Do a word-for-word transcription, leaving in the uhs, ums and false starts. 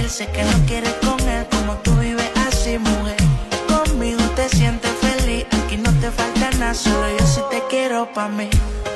seguir. Sé que no quieres con él, como tú vives así, mujer. Conmigo te sientes feliz, aquí no te falta nada, solo yo sí te quiero pa' mí.